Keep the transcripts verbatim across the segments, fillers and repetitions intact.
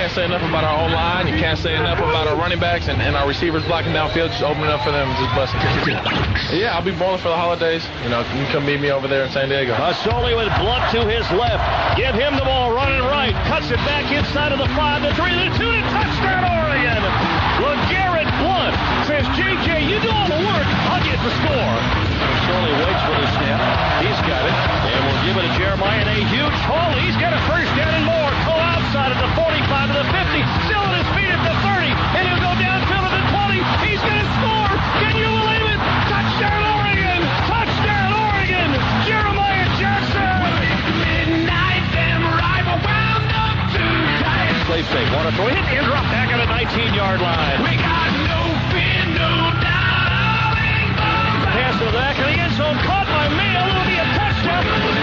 can't say enough about our O-line. You can't say enough about our running backs and, and our receivers blocking downfield, just opening up for them, just busting. Yeah, I'll be bowling for the holidays. You know, you can come meet me over there in San Diego. Masoli with Blunt to his left. Give him the ball, running right. Cuts it back inside of the five, the three, the two, to touchdown Oregon. LeGarrette Blunt says, J J, you do all the work. I'll get the score. Masoli waits for the snap. He's got it. And we'll give it to Jeremiah in a huge hole. He's got a first down and more. Go outside at the forty-five to the fifty. Still at his feet at the thirty. And he'll go downfield at the twenty. He's going to score. Can you believe it? Touchdown Oregon. Touchdown Oregon. Jeremiah Jackson. Midnight, them rival wound up too tight. Play fake. Want to throw. Hit and drop back at the nineteen-yard line. We got no fear, no doubt. Pass to the back of the end zone. Caught by Mayo. It'll be a touchdown.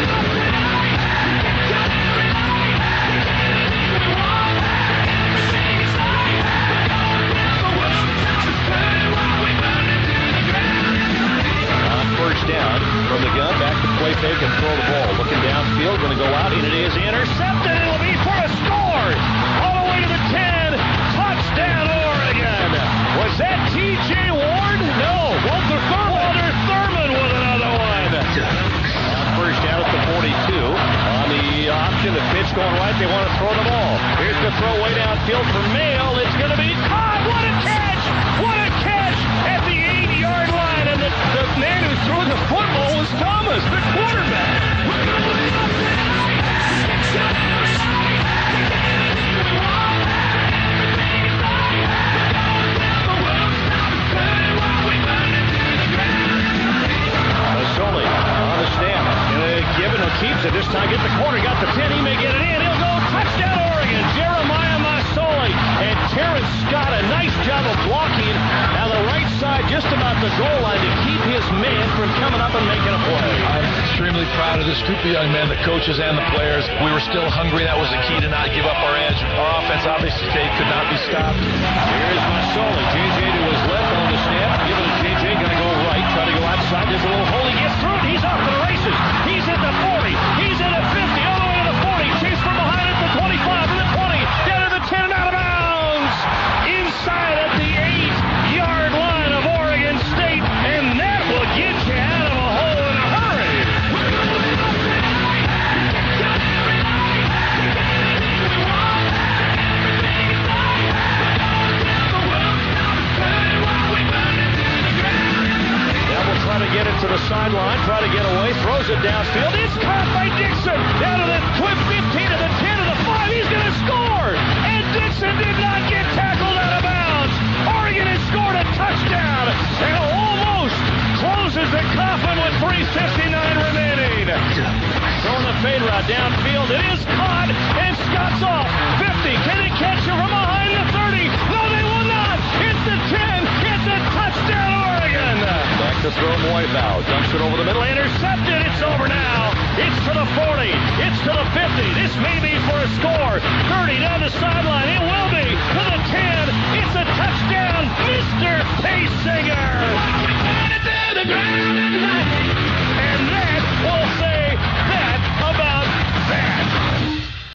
First down from the gun, back to play fake and throw the ball. Looking downfield, going to go out, and it is intercepted. It'll be for a score. All the way to the ten. Touchdown, Oregon. Was that T J Ward? No. Walter Thurman. Walter Thurman with another one. On first down at the forty-two. On the option, the pitch going right. They want to throw the ball. Here's the throw way downfield for Mail. It's going to be caught. What a catch. What a catch at the eight-yard line. And the, the man who threw the football was Thomas, the quarterback. Masoli on the snap. Uh, Gibbon who keeps it. This time get the corner. Got the ten. He may get it in. He'll go. Touchdown Oregon. Jeremiah Masoli. And Terrence Scott. A nice job of blocking. Now the right side just about the goal line to keep his man from coming up and making a play. I'm extremely proud of this group of young men, the coaches and the players. We were still hungry. That was the key to not give up our edge. Our offense obviously could not be stopped. Here's Masoli. J J to his left on the snap. Give it to J J. Going to go right. Try to go outside. There's a little hole. He gets through it. He's off to the races. He's at the forty. He's at the fifty. All the way to the forty. Chase from behind at the twenty-five. To the twenty. Down to the ten and out of bounds. Inside at the eight-yard line of Oregon State. And that will get you out of a hole in a hurry. Now we'll try to get it to the sideline, try to get away, throws it downfield. It's caught by Dixon. Down to the fifteen, to the ten, to the five. He's going to score. And Dixon did not get tackled out of bounds. Oregon has scored a touchdown and almost closes the coffin with three fifty-nine remaining. Throwing the fade route downfield. It is caught, and Scott's off. fifty. Can he catch it from behind the thirty? No, they will not. It's the ten. It's a touchdown, Oregon. Back to throw Moivow. Dumps it over the middle. Intercepted. It's over now. It's to the forty. It's to the fifty. This may be for a score. thirty down the sideline. It will be to the ten.